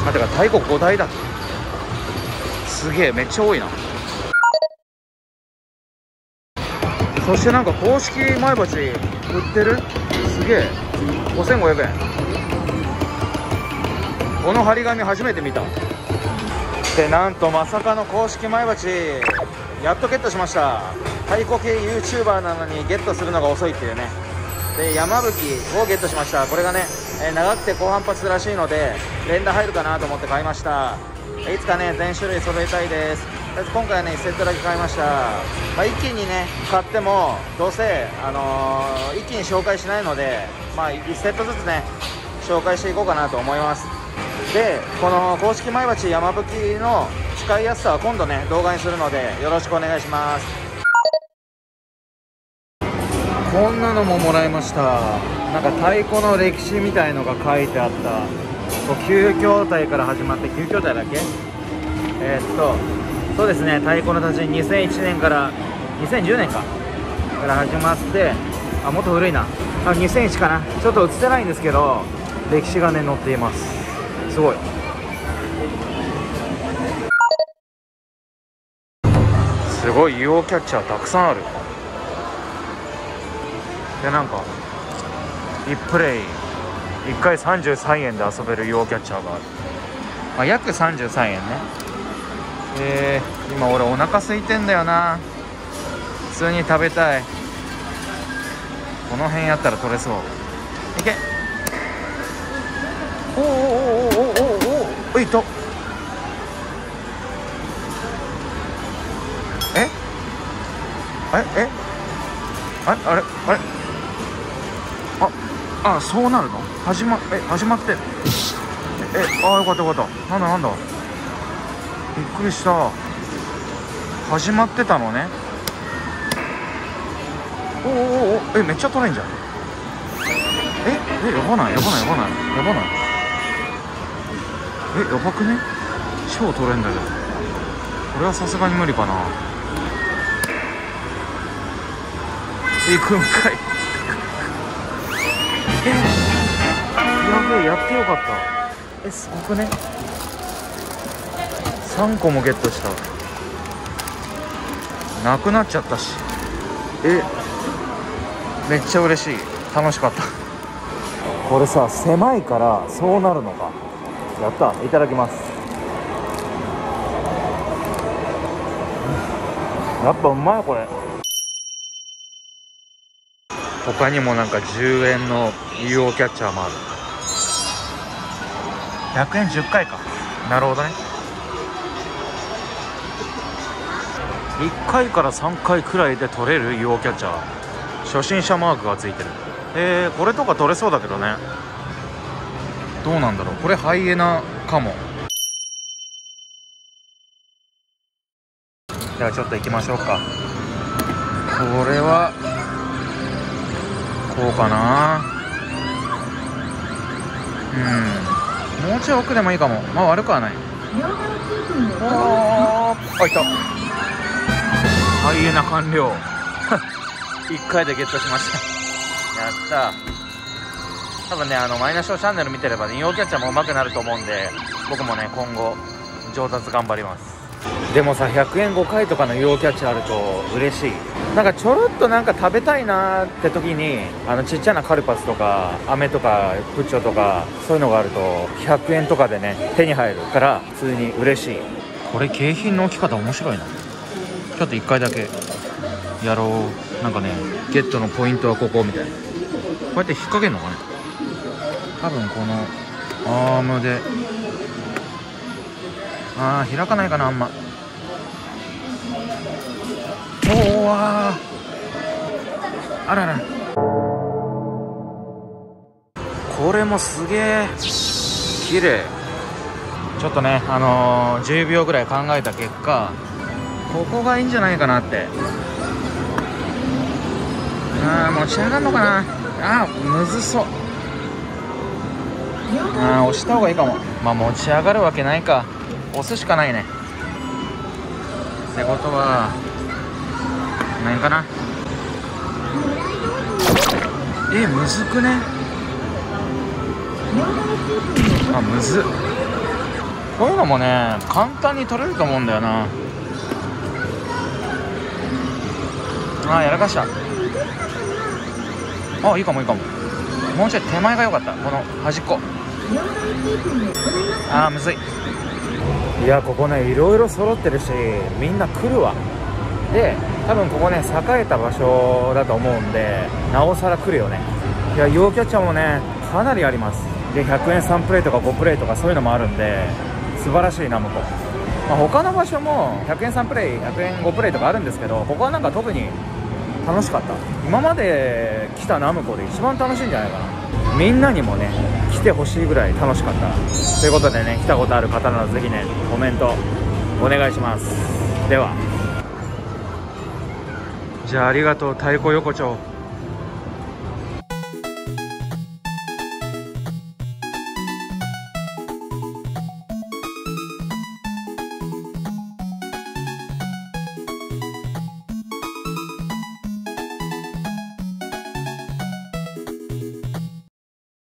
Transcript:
あ、てか太鼓5台だ。すげえ、めっちゃ多いな。そしてなんか公式前鉢売ってる。すげえ、5500円。この張り紙初めて見た。で、なんとまさかの公式前鉢やっとゲットしました。太鼓系 YouTuber なのにゲットするのが遅いっていうね。で、山吹をゲットしました。これがね、長くて高反発らしいので連打入るかなと思って買いました。いつかね、全種類揃えたいです。とりあえず今回はね、1セットだけ買いました。一気にね買ってもどうせ、一気に紹介しないので、1セットずつね紹介していこうかなと思います。で、この公式前鉢山吹の使いやすさは今度ね動画にするのでよろしくお願いします。こんなのももらいました。なんか太鼓の歴史みたいのが書いてあった。9筐体から始まって、9筐体だっけ。そうですね、太鼓の達人2001年から2010年から始まって、あ、もっと古いな、2001かな。ちょっと映ってないんですけど歴史がね載っています。すごい。すごい UO キャッチャーたくさんある。で、なんか1プレイ1回33円で遊べる UO キャッチャーがある。約33円ね。今俺お腹空いてんだよな。普通に食べたい。この辺やったら取れそう。いけ。おおおおおおお、いと。えあれあれあ、そうなるの。始まってる。よかったよかった。なんだびっくりした。始まってたのね。おめっちゃ取れんじゃん。やばない。やばくね。超取れんだけど、これはさすがに無理かな。行くんかい。やべえ、やってよかった。すごくね。3個もゲットした。なくなっちゃったし。めっちゃ嬉しい。楽しかった。これさ、狭いからそうなるのか。やった。いただきます。やっぱうまいこれ。他にもなんか10円の UO キャッチャーもある。100円10回か。なるほどね。1回から3回くらいで取れる UO キャッチャー。初心者マークがついてる。これとか取れそうだけどね。どうなんだろう。これハイエナかも。ではちょっと行きましょうか。これはこうかな。もうちょい奥でもいいかも。悪くはない。いた。ハイエナ完了。1回でゲットしました。やった。多分ね、マイナショーチャンネル見てればね、UOキャッチャーも上手くなると思うんで、僕もね今後上達頑張ります。でもさ、100円5回とかの UOキャッチャーあると嬉しい。なんかちょろっとなんか食べたいなーって時に、ちっちゃなカルパスとか飴とかプッチョとかそういうのがあると100円とかでね手に入るから普通に嬉しい。これ景品の置き方面白いな。ちょっと1回だけやろう。なんかね、ゲットのポイントはここみたいな。こうやって引っ掛けるのかね。多分このアームで開かないかな、あんま。あらら。これもすげえ綺麗。ちょっとね、10秒ぐらい考えた結果、ここがいいんじゃないかなって。持ち上がるのかな。むずそう。押した方がいいかも。持ち上がるわけないか。押すしかないね。ってことは何かな。むずくね。むずっ。 こういうのもね簡単に取れると思うんだよな。やらかした。いいかもいいかも。もうちょい手前が良かった。この端っこ。むずい。いや、ここねいろいろ揃ってるし、みんな来るわ。で多分ここね栄えた場所だと思うんで、なおさら来るよね。いや、陽キャッチャーもねかなりあります。で100円3プレイとか5プレイとかそういうのもあるんで、素晴らしいナムコ。他の場所も100円3プレイ100円5プレイとかあるんですけど、ここはなんか特に楽しかった。今まで来たナムコで一番楽しいんじゃないかな。みんなにもね来てほしいぐらい楽しかった。ということでね、来たことある方ならぜひねコメントお願いします。では、じゃあありがとう太鼓横丁。